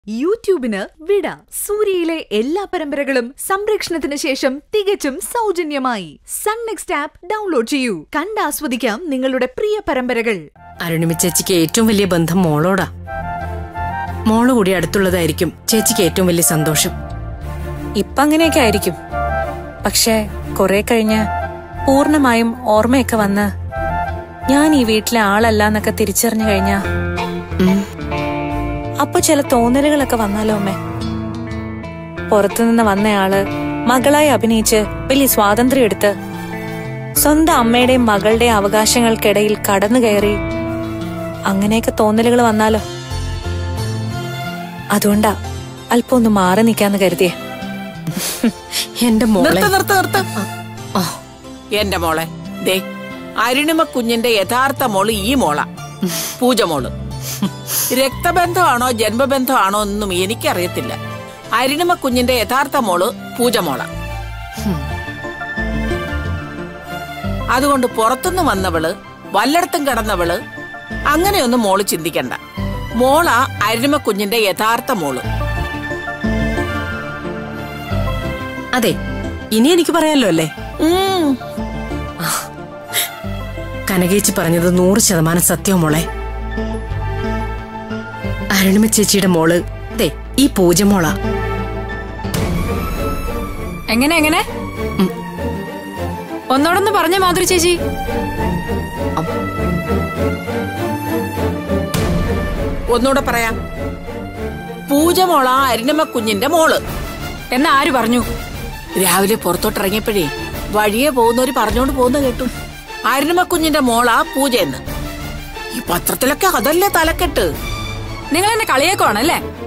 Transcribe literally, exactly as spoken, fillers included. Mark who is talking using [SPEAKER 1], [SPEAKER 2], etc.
[SPEAKER 1] യൂട്യൂബിന് വിട. സൂര്യയിലെ എല്ലാ പരമ്പരകളും സംരക്ഷണത്തിന് ശേഷം തികച്ചും സൗജന്യമായി സൺ നെക്സ്റ്റ് ആപ്പ് ഡൗൺലോഡ് ചെയ്യൂ. കണ്ടാസ്വദിക്കാം നിങ്ങളുടെ പ്രിയ പരമ്പരകൾ.
[SPEAKER 2] അരുണിമ ചേച്ചിക്ക് ഏറ്റവും വലിയ ബന്ധം മോളോടാ. മോള് കൂടി അടുത്തുള്ളതായിരിക്കും ചേച്ചിക്ക് ഏറ്റവും വലിയ സന്തോഷം.
[SPEAKER 3] ഇപ്പൊ അങ്ങനെയൊക്കെ ആയിരിക്കും. പക്ഷെ കുറെ കഴിഞ്ഞ് പൂർണ്ണമായും ഓർമ്മയൊക്കെ വന്ന് ഞാൻ ഈ വീട്ടിലെ ആളല്ല എന്നൊക്കെ തിരിച്ചറിഞ്ഞു കഴിഞ്ഞാ അപ്പൊ ചില തോന്നലുകളൊക്കെ വന്നാലോ അമ്മേ. പുറത്തുനിന്ന് വന്നയാള് മകളായി അഭിനയിച്ച് വലിയ സ്വാതന്ത്ര്യം എടുത്ത് സ്വന്തം അമ്മയുടെയും മകളുടെയും അവകാശങ്ങൾക്കിടയിൽ കടന്നു കയറി അങ്ങനെയൊക്കെ തോന്നലുകൾ വന്നാലോ. അതുകൊണ്ടാ അല്പം ഒന്ന് മാറി നിക്കാന്ന് കരുതിയേ.
[SPEAKER 2] എന്റെ മോളെ
[SPEAKER 4] എന്റെ മോളെ ദേ അരുണിമ കുഞ്ഞിന്റെ യഥാർത്ഥ മോള് ഈ മോള പൂജ മോള്. രക്തബന്ധമാണോ ജന്മബന്ധമാണോ ഒന്നും എനിക്കറിയത്തില്ല. അരുണിമ കുഞ്ഞിന്റെ യഥാർത്ഥ മോള് പൂജ മോള. അതുകൊണ്ട് പുറത്തുനിന്ന് വന്നവള് വല്ലയിടത്തും കിടന്നവള് അങ്ങനെയൊന്നും മോള് ചിന്തിക്കണ്ട. മോള അരുണിമ കുഞ്ഞിന്റെ യഥാർത്ഥ മോള്.
[SPEAKER 2] അതെ, ഇനി എനിക്ക് പറയാലോ അല്ലേ? കനകേച്ചി പറഞ്ഞത് നൂറ് ശതമാനം സത്യവും മോളെ. അരുണിമ ചേച്ചിയുടെ മോള് ദേ ഈ പൂജ മോളാ.
[SPEAKER 3] എങ്ങനെ എങ്ങനെ ഒന്നോടൊന്ന് പറഞ്ഞ മാധുരി ചേച്ചി.
[SPEAKER 4] ഒന്നുകൂടെ പറയാം. പൂജ മോള അരുണിമ കുഞ്ഞിന്റെ മോള്
[SPEAKER 3] എന്നാ ആര് പറഞ്ഞു?
[SPEAKER 4] രാവിലെ പുറത്തോട്ടിറങ്ങിയപ്പോഴേ വഴിയെ പോകുന്നവര് പറഞ്ഞോണ്ട് പോകുന്ന കേട്ടു. അരുണിമ കുഞ്ഞിന്റെ മോളാ പൂജ എന്ന്. ഈ പത്രത്തിലൊക്കെ അതല്ലേ തലക്കെട്ട്.
[SPEAKER 3] നിങ്ങൾ എന്നെ കളിയാക്കുവാണല്ലേ?